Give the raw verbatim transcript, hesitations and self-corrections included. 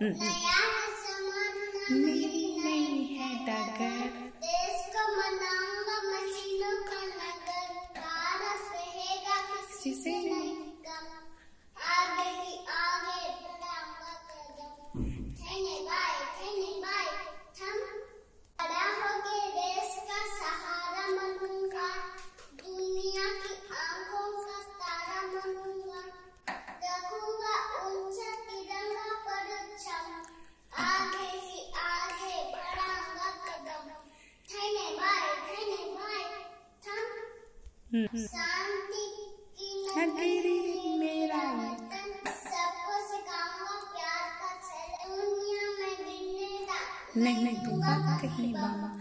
नया है ज़माना, मेरी नहीं है डगर। देश को मनाऊंगा मशीनों का नगर, भारत रहेगा किसी से नहीं कम, आगे ही आगे बढ़ाऊंगा कदम। ठहने भाई ठहने भाई थम, बड़ा होके देश का सहारा बनूंगा, दुनिया की आंखों का तारा बनूंगा, रखूंगा ऊंचा तिरंगा परचम, आगे ही आगे बढ़ाऊंगा कदम। ठहने भाई ठहने भाई थम, शांति की नगरी मेरा वतन, सबको सिखाऊंगा प्यार का चलन, दुनिया में गिरने नहीं दूंगा कहीं बाबा।